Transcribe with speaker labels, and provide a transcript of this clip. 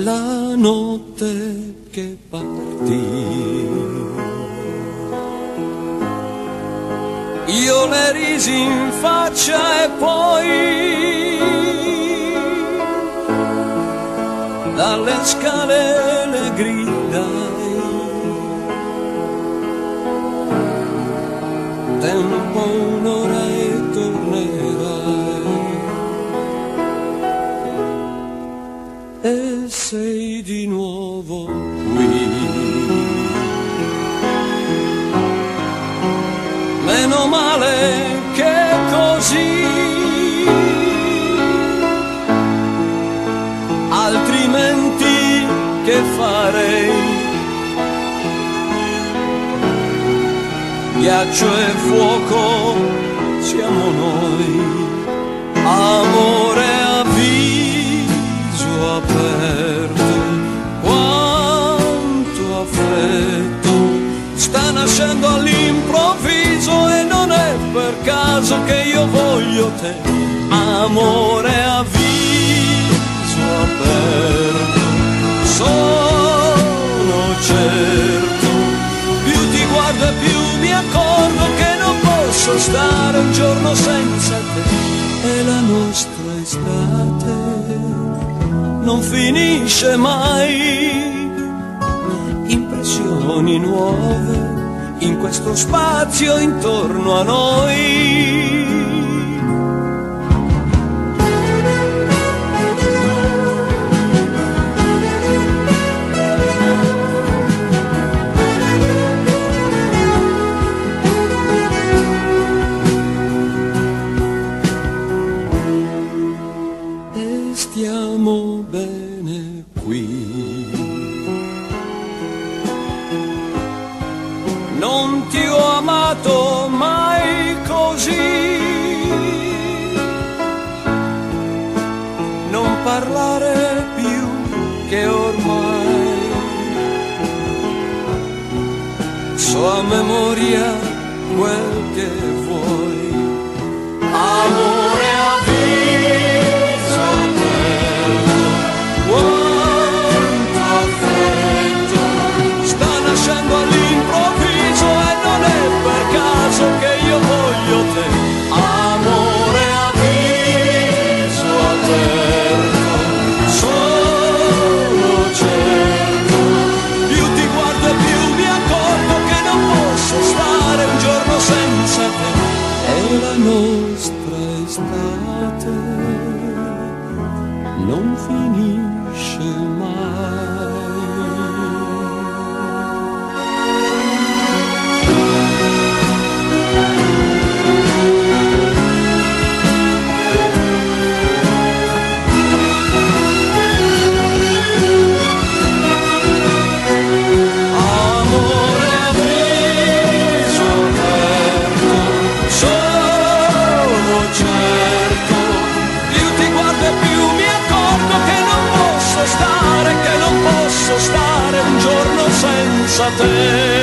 Speaker 1: la notte che partì. Io le risi in faccia e poi dalle scale le gridai: tempo un'ora e tornerai. E sei di nuovo qui. Meno male che così, altrimenti che farei? Ghiaccio e fuoco siamo noi, amore a viso aperto, quanto affetto sta nascendo all'improvviso, e non è per caso che io voglio te, amore a viso aperto. Sono certo, più ti guardo e più mi accorgo che non posso stare un giorno senza te, e la nostra estate non finisce mai. Impressioni nuove in questo spazio intorno a noi. E stiamo bene qui. Non ti ho amato mai così. Non parlare più che ormai so a memoria quel che vuoi. Amore a viso aperto, quanto affetto sta nascendo all'improvviso, e non è per caso che io voglio te, amore a viso aperto. Sono certo, più ti guardo e più mi accorgo che non posso stare un giorno senza te, e la nostra estate non finisce mai. Amore a viso aperto, sono certo, più ti guardo e più mi accorgo che non posso stare un giorno senza te.